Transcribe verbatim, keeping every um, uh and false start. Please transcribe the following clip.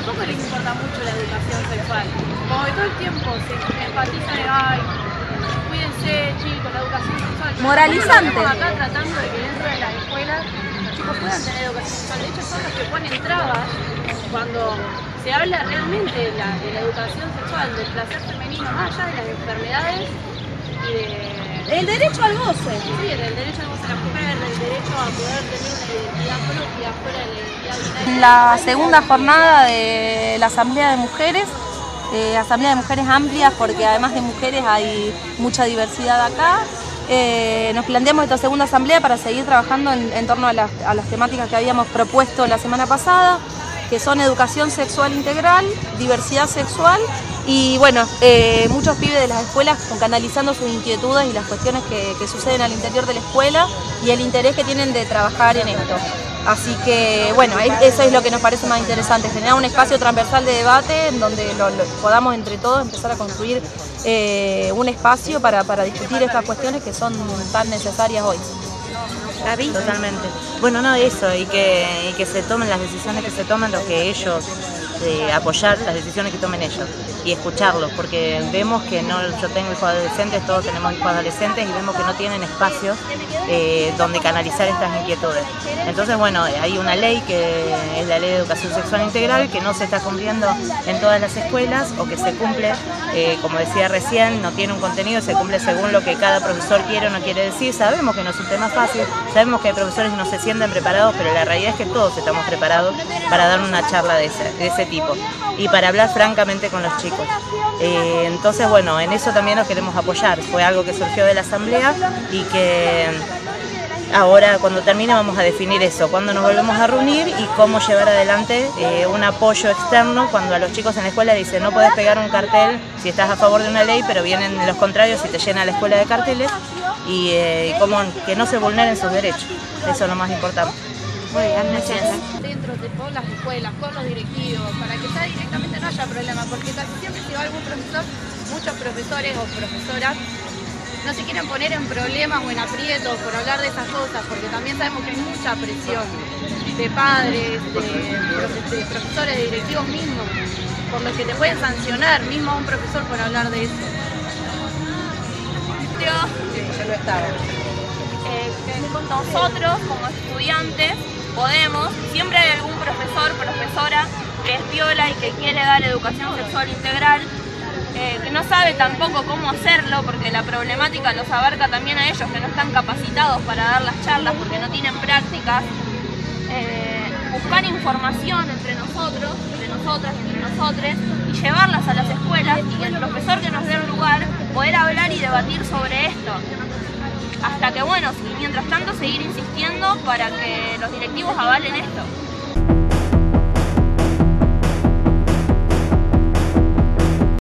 tampoco les importa mucho la educación sexual. Como que todo el tiempo se enfatiza de, ay, cuídense chicos, la educación sexual. Moralizante. Estamos acá tratando de que dentro de las escuelas los chicos puedan tener educación sexual. De hecho son los que ponen trabas cuando se habla realmente de la, de la educación sexual, del placer femenino, más allá de las enfermedades y de... El derecho al goce. Sí, el derecho al goce de la mujer, el derecho a poder tener una identidad propia fuera de la identidad binaria. En la segunda jornada de la Asamblea de Mujeres, eh, Asamblea de Mujeres amplia, porque además de mujeres hay mucha diversidad acá, eh, nos planteamos esta segunda asamblea para seguir trabajando en, en torno a las, a las temáticas que habíamos propuesto la semana pasada, que son educación sexual integral, diversidad sexual y bueno, eh, muchos pibes de las escuelas canalizando sus inquietudes y las cuestiones que, que suceden al interior de la escuela y el interés que tienen de trabajar en esto. Así que bueno, eso es lo que nos parece más interesante, generar un espacio transversal de debate en donde lo, lo, podamos entre todos empezar a construir eh, un espacio para, para discutir estas cuestiones que son tan necesarias hoy. David. Totalmente. Bueno, no, eso, y que, y que se tomen las decisiones que se toman, lo que ellos, eh, apoyar las decisiones que tomen ellos y escucharlos, porque vemos que no, yo tengo hijos adolescentes, todos tenemos hijos adolescentes y vemos que no tienen espacios eh, donde canalizar estas inquietudes. Entonces, bueno, hay una ley que es la Ley de Educación Sexual Integral que no se está cumpliendo en todas las escuelas o que se cumple, eh, como decía recién, no tiene un contenido, se cumple según lo que cada profesor quiere o no quiere decir. Sabemos que no es un tema fácil, sabemos que hay profesores que no se sienten preparados, pero la realidad es que todos estamos preparados para dar una charla de ese, de ese tipo y para hablar francamente con los chicos. Eh, entonces, bueno, en eso también nos queremos apoyar. Fue algo que surgió de la asamblea y que ahora cuando termine vamos a definir eso, cuándo nos volvemos a reunir y cómo llevar adelante eh, un apoyo externo cuando a los chicos en la escuela dicen no podés pegar un cartel si estás a favor de una ley, pero vienen los contrarios y te llena la escuela de carteles y eh, cómo que no se vulneren sus derechos. Eso es lo más importante. Muy bien, gracias. Dentro de todas las escuelas, con los directivos, para que ya directamente no haya problema, porque casi siempre si va algún profesor, muchos profesores o profesoras no se quieren poner en problemas o en aprietos por hablar de esas cosas, porque también sabemos que hay mucha presión de padres, de, profe de profesores, de directivos mismos, por los que te pueden sancionar mismo a un profesor por hablar de eso. Ya lo estaba. Eh, nosotros como estudiantes podemos, siempre hay algún profesor, profesora que es piola y que quiere dar educación sexual integral, eh, que no sabe tampoco cómo hacerlo porque la problemática los abarca también a ellos que no están capacitados para dar las charlas porque no tienen prácticas. Eh, buscar información entre nosotros, entre nosotras y entre nosotres y llevarlas a las escuelas y el profesor que nos dé el lugar poder hablar y debatir sobre esto. Hasta que, bueno, mientras tanto seguir insistiendo para que los directivos avalen esto.